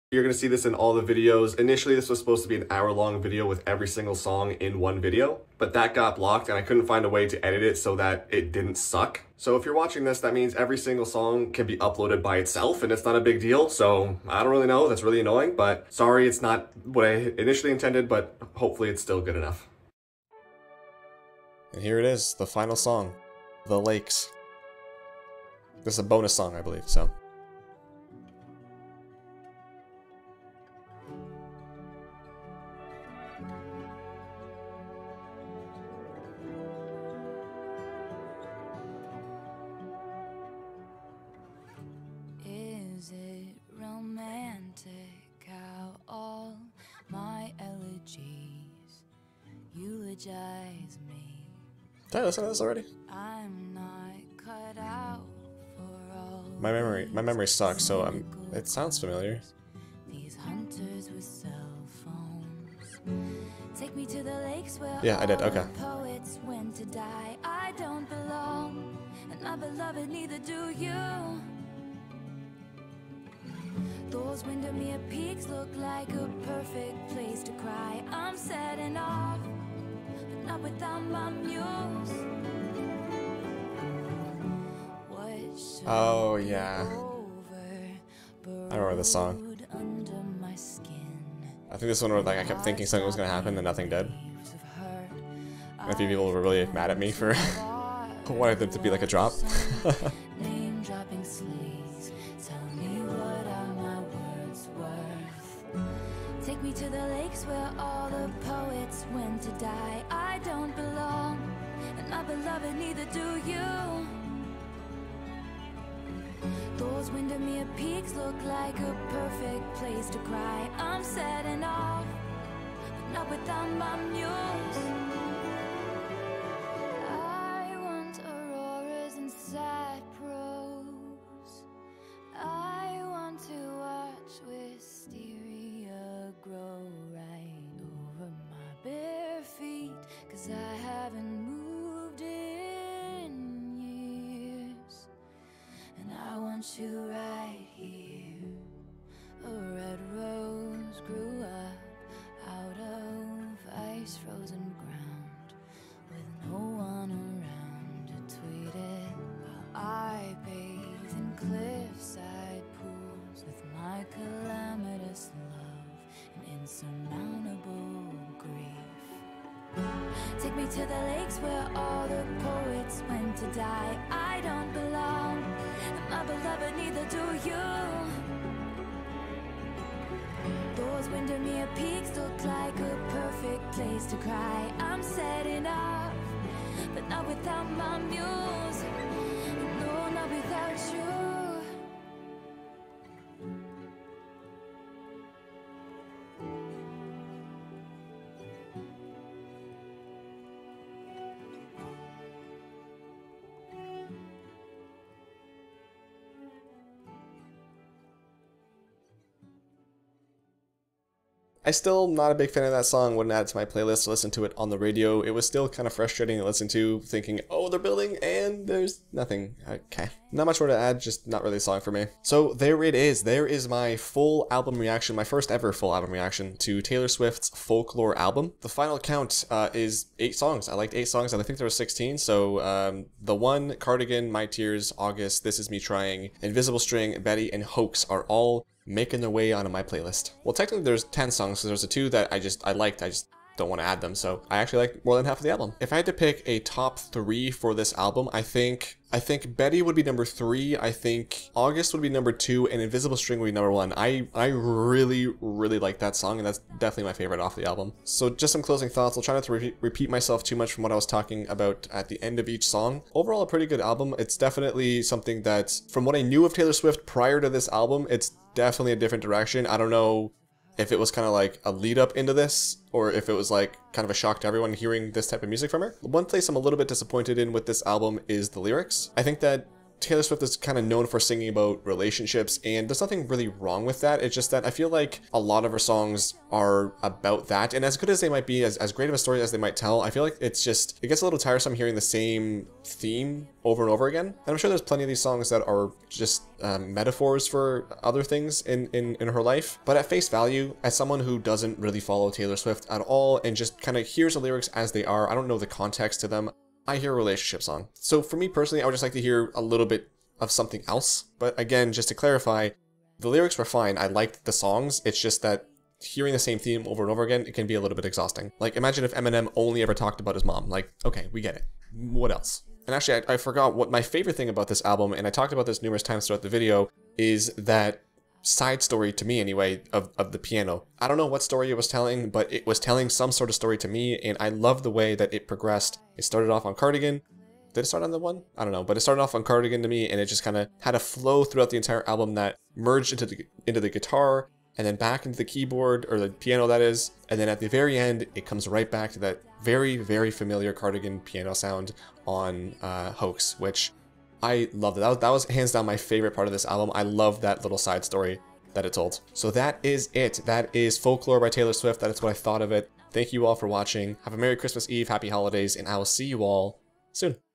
You're going to see this in all the videos. Initially, this was supposed to be an hour-long video with every single song in one video, but that got blocked and I couldn't find a way to edit it so that it didn't suck. So if you're watching this, that means every single song can be uploaded by itself and it's not a big deal. So I don't really know. That's really annoying, but sorry, it's not what I initially intended, but hopefully it's still good enough. And here it is, the final song, The Lakes. This is a bonus song, I believe, so. Is it romantic how all my elegies eulogize me? Did I listen to this already? I'm not cut out for all. My memory sucks, so it sounds familiar. These hunters with cell phones take me to the lakes where Yeah, I did. Okay. poets went to die. I don't belong, and my beloved, neither do you. Those Windermere peaks look like a perfect place to cry. I'm setting off, but not without my muse. What should Oh, yeah. over, I remember this song. burrowed under my skin. I think this one where like I kept thinking something was gonna happen and nothing did. Waves of hurt. And a few people were really mad at me for wanting them to be like a drop. Name dropping sleaze. Tell me, what are my words worth? Take me to the lakes where all the poets went to die. I don't belong, and my beloved, neither do you. Those Windermere peaks look like a perfect place to cry. I'm setting off, but not without my muse. I want auroras and sad prose. I want to watch wisteria grow right over my bare feet, 'cause I haven't moved in years. And I want you right here. A red rose grew up out of ice frozen ground, with no one around to tweet it, while I bathe in cliffside pools with my calamitous love and insurmountable grief. Take me to the lakes where all the poets went to die. I don't belong, and my beloved, neither do you. Those Windermere peaks look like a perfect place to cry. I'm setting off, but not without my muse. No, not without you. I still not a big fan of that song, wouldn't add it to my playlist to listen to it on the radio. It was still kind of frustrating to listen to, thinking, oh, they're building and there's nothing. Okay. Not much more to add, just not really a song for me. So there it is. There is my full album reaction, my first ever full album reaction to Taylor Swift's Folklore album. The final count is 8 songs. I liked 8 songs, and I think there were 16. So The One, Cardigan, My Tears, August, This Is Me Trying, Invisible String, Betty, and Hoax are all making their way onto my playlist. Well, technically there's 10 songs, so there's the 2 that I liked, I just don't want to add them, so I actually like more than half of the album. If I had to pick a top 3 for this album, I think Betty would be number 3, I think August would be number 2, and Invisible String would be number 1. I really like that song, and that's definitely my favorite off the album. So just some closing thoughts. I'll try not to repeat myself too much from what I was talking about at the end of each song. Overall, a pretty good album. It's definitely something that, from what I knew of Taylor Swift prior to this album, it's definitely a different direction. I don't know if it was kind of like a lead up into this, or if it was like kind of a shock to everyone hearing this type of music from her. One place I'm a little bit disappointed in with this album is the lyrics. I think that Taylor Swift is kind of known for singing about relationships, and there's nothing really wrong with that. It's just that I feel like a lot of her songs are about that, and as good as they might be, as great of a story as they might tell, I feel like it gets a little tiresome hearing the same theme over and over again. And I'm sure there's plenty of these songs that are just metaphors for other things in her life, but at face value, as someone who doesn't really follow Taylor Swift at all and just kind of hears the lyrics as they are, I don't know the context to them, I hear a relationship song. So for me personally, I would just like to hear a little bit of something else. But again, just to clarify, the lyrics were fine. I liked the songs. It's just that hearing the same theme over and over again, it can be a little bit exhausting. Like, imagine if Eminem only ever talked about his mom. Like, okay, we get it. What else? And actually, I forgot what my favorite thing about this album, and I talked about this numerous times throughout the video, is that side story, to me anyway, of the piano. I don't know what story it was telling, but it was telling some sort of story to me, and I love the way that it progressed. It started off on Cardigan. Did it start on the one? I don't know, but it started off on Cardigan to me, and it just kind of had a flow throughout the entire album that merged into the guitar, and then back into the keyboard, or the piano that is, and then at the very end, it comes right back to that very, very familiar Cardigan piano sound on Hoax, which I loved it. That was hands down my favorite part of this album. I love that little side story that it told. So that is it. That is Folklore by Taylor Swift. That is what I thought of it. Thank you all for watching. Have a Merry Christmas Eve, Happy Holidays, and I will see you all soon.